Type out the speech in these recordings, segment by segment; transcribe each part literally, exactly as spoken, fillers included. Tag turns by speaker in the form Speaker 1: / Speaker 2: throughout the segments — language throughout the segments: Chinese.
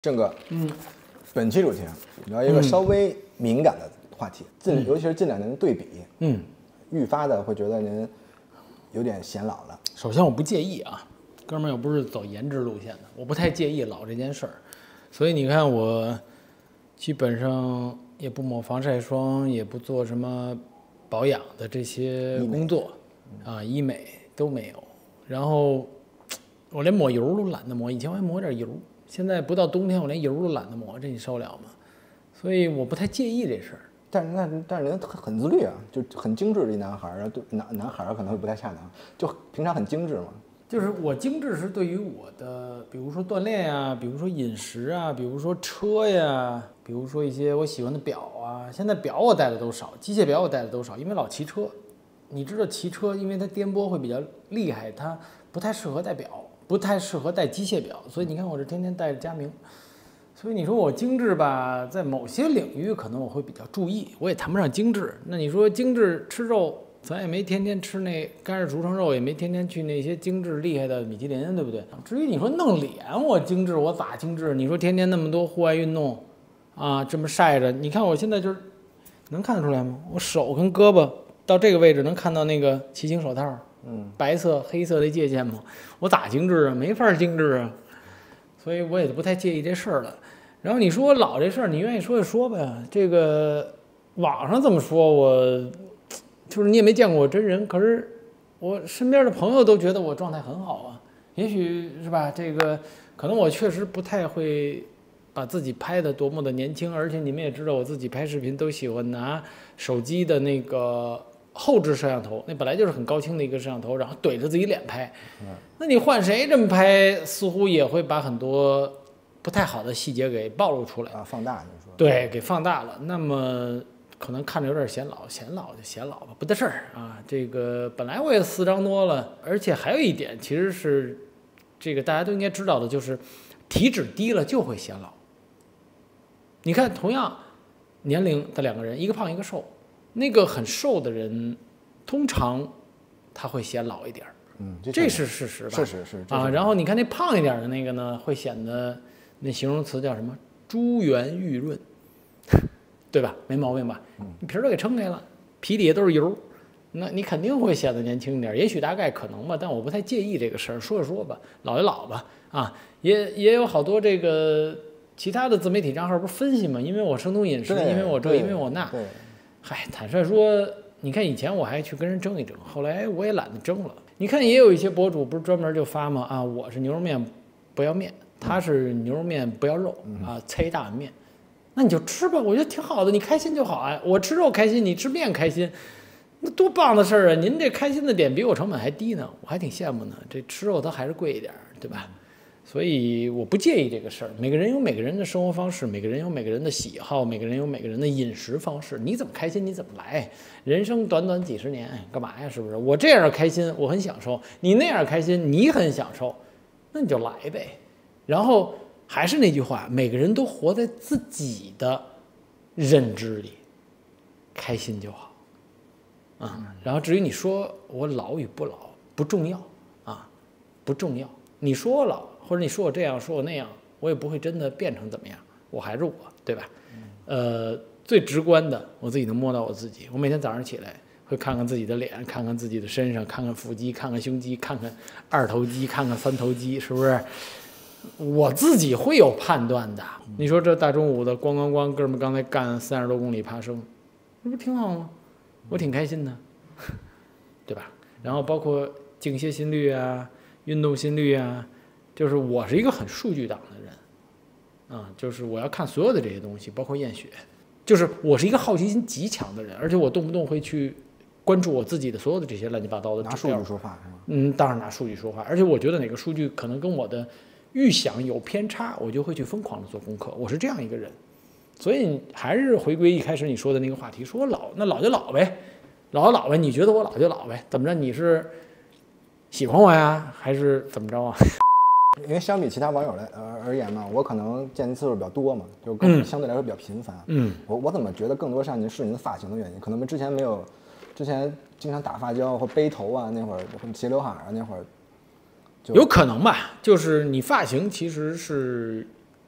Speaker 1: 郑哥，
Speaker 2: 嗯，
Speaker 1: 本期主题啊，聊一个稍微敏感的话题，近、嗯、尤其是近两年的对比，
Speaker 2: 嗯，
Speaker 1: 愈发的会觉得您有点显老了。
Speaker 2: 首先我不介意啊，哥们儿又不是走颜值路线的，我不太介意老这件事儿，所以你看我基本上也不抹防晒霜，也不做什么保养的这些工作啊，医美都没有，然后我连抹油都懒得抹，以前我还抹点油。现在不到冬天，我连油都懒得抹，这你受了吗？所以我不太介意这事儿。
Speaker 1: 但是那但是人很自律啊，就很精致的一男孩儿啊，对男男孩儿可能会不太恰当，就平常很精致嘛。
Speaker 2: 就是我精致是对于我的，比如说锻炼呀，比如说饮食啊，比如说车呀，比如说一些我喜欢的表啊。现在表我戴的都少，机械表我戴的都少，因为老骑车。你知道骑车，因为它颠簸会比较厉害，它不太适合戴表。不太适合戴机械表，所以你看我这天天戴着佳明，所以你说我精致吧，在某些领域可能我会比较注意，我也谈不上精致。那你说精致吃肉，咱也没天天吃那干式熟成肉，也没天天去那些精致厉害的米其林，对不对？至于你说弄脸我精致，我咋精致？你说天天那么多户外运动啊，这么晒着，你看我现在就是能看得出来吗？我手跟胳膊到这个位置能看到那个骑行手套。嗯，白色黑色的界限嘛，我咋精致啊？没法精致啊，所以我也不太介意这事儿了。然后你说老这事儿，你愿意说就说呗。这个网上这么说，我就是你也没见过我真人，可是我身边的朋友都觉得我状态很好啊。也许是吧，这个可能我确实不太会把自己拍的多么的年轻，而且你们也知道，我自己拍视频都喜欢拿手机的那个。后置摄像头那本来就是很高清的一个摄像头，然后怼着自己脸拍，那你换谁这么拍，似乎也会把很多不太好的细节给暴露出来
Speaker 1: 啊，放大你说
Speaker 2: 对，给放大了，那么可能看着有点显老，显老就显老吧，不得事儿啊。这个本来我也四张多了，而且还有一点，其实是这个大家都应该知道的，就是体脂低了就会显老。你看，同样年龄的两个人，一个胖一个瘦。那个很瘦的人，通常他会显老一点
Speaker 1: 嗯，
Speaker 2: 这是事实吧？
Speaker 1: 是是是
Speaker 2: 啊。然后你看那胖一点的那个呢，会显得那形容词叫什么？珠圆玉润，对吧？没毛病吧？你皮儿都给撑开了，皮底下都是油，那你肯定会显得年轻一点。也许大概可能吧，但我不太介意这个事儿，说就说吧，老就老吧。啊，也也有好多这个其他的自媒体账号不是分析嘛？因为我生酮饮食，因为我这，因为我那。
Speaker 1: 对。
Speaker 2: 嗨，坦率说，你看以前我还去跟人争一争，后来我也懒得争了。你看也有一些博主不是专门就发吗？啊，我是牛肉面不要面，他是牛肉面不要肉啊，切一大碗面，那你就吃吧，我觉得挺好的，你开心就好啊。我吃肉开心，你吃面开心，那多棒的事儿啊！您这开心的点比我成本还低呢，我还挺羡慕呢。这吃肉它还是贵一点，对吧？所以我不介意这个事儿，每个人有每个人的生活方式，每个人有每个人的喜好，每个人有每个人的饮食方式。你怎么开心你怎么来，人生短短几十年，干嘛呀？是不是？我这样开心，我很享受；你那样开心，你很享受，那你就来呗。然后还是那句话，每个人都活在自己的认知里，开心就好啊。然后至于你说我老与不老不重要啊，不重要。你说我老。或者你说我这样说我那样，我也不会真的变成怎么样，我还是我，对吧？呃，最直观的，我自己能摸到我自己。我每天早上起来会看看自己的脸，看看自己的身上，看看腹肌，看看胸肌，看看二头肌，看看三头肌，是不是？我自己会有判断的。你说这大中午的，咣咣咣，哥们刚才干三十多公里爬升，这不挺好吗？我挺开心的，对吧？然后包括静歇心率啊，运动心率啊。就是我是一个很数据党的人，啊，就是我要看所有的这些东西，包括验血，就是我是一个好奇心极强的人，而且我动不动会去关注我自己的所有的这些乱七八糟的指标。
Speaker 1: 拿数据说话是吗？
Speaker 2: 嗯，当然拿数据说话，而且我觉得哪个数据可能跟我的预想有偏差，我就会去疯狂的做功课。我是这样一个人，所以还是回归一开始你说的那个话题，说老那老就老呗，老就老呗，你觉得我老就老呗？怎么着？你是喜欢我呀，还是怎么着啊？
Speaker 1: 因为相比其他网友来而而言嘛，我可能见的次数比较多嘛，就更相对来说比较频繁。嗯，我我怎么觉得更多上您是您的发型的原因？可能之前没有，之前经常打发胶或背头啊，那会儿斜刘海啊，那会儿
Speaker 2: 有可能吧。就是你发型其实是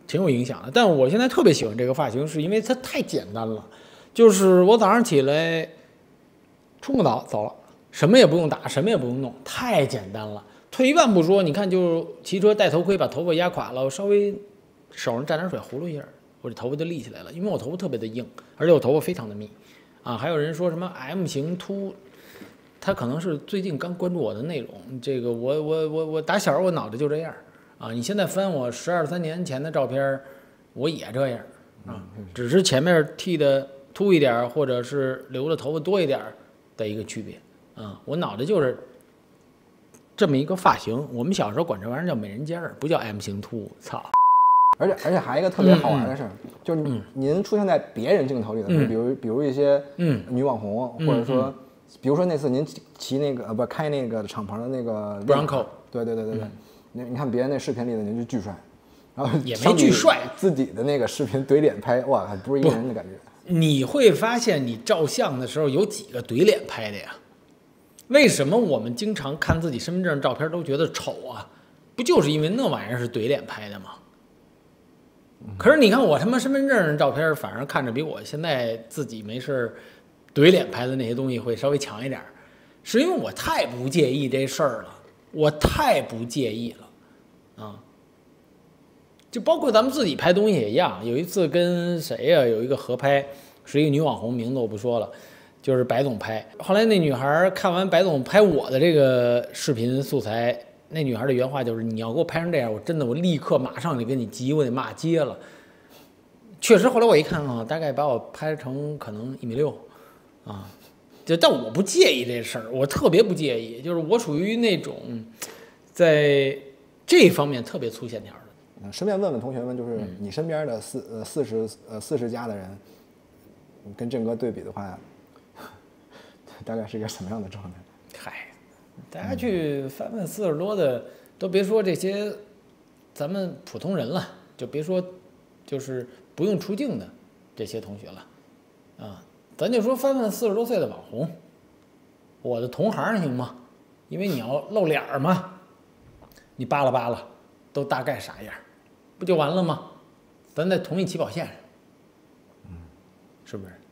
Speaker 2: 挺有影响的。但我现在特别喜欢这个发型，是因为它太简单了，就是我早上起来冲个澡走了，什么也不用打，什么也不用弄，太简单了。退一万步说，你看，就骑车戴头盔把头发压垮了，我稍微手上沾点水糊噜一下，我这头发就立起来了，因为我头发特别的硬，而且我头发非常的密啊。还有人说什么 M 型秃，他可能是最近刚关注我的内容。这个我我我我打小我脑袋就这样啊，你现在翻我十二三年前的照片，我也这样啊，只是前面剃的秃一点，或者是留的头发多一点的一个区别啊。我脑袋就是这么一个发型，我们小时候管这玩意儿叫美人尖儿，不叫 M 型秃。操！
Speaker 1: 而且而且还有一个特别好玩的事儿，嗯、就是您出现在别人镜头里的时候，
Speaker 2: 嗯、
Speaker 1: 比如比如一些女网红，
Speaker 2: 嗯、
Speaker 1: 或者说。嗯比如说那次您骑那个呃不开那个敞篷的那个
Speaker 2: Bronco，
Speaker 1: 对对对对对，那、嗯、你看别人那视频里的您就巨帅，然后
Speaker 2: 也没巨帅，
Speaker 1: 自己的那个视频怼脸拍，哇，还不是一个人的感觉。
Speaker 2: 你会发现你照相的时候有几个怼脸拍的呀？为什么我们经常看自己身份证照片都觉得丑啊？不就是因为那玩意儿是怼脸拍的吗？可是你看我他妈身份证照片反而看着比我现在自己没事怼脸拍的那些东西会稍微强一点，是因为我太不介意这事儿了，我太不介意了，啊，就包括咱们自己拍东西也一样。有一次跟谁呀、啊、有一个合拍，是一个女网红，名字我不说了，就是白总拍。后来那女孩看完白总拍我的这个视频素材，那女孩的原话就是：“你要给我拍成这样，我真的我立刻马上就跟你急，我得骂街了。”确实，后来我一看啊，大概把我拍成可能一米六。啊，就但我不介意这事儿，我特别不介意，就是我属于那种在这方面特别粗线条的。
Speaker 1: 顺便问问同学们，就是你身边的四呃四十呃四十加的人，跟郑哥对比的话，大概是一个什么样的状态？
Speaker 2: 嗨，大家去翻翻四十多的，都别说这些咱们普通人了，就别说就是不用出镜的这些同学了，啊。咱就说翻翻四十多岁的网红，我的同行行吗？因为你要露脸嘛，你扒拉扒拉，都大概啥样，不就完了吗？咱在同一起跑线上，嗯，是不是？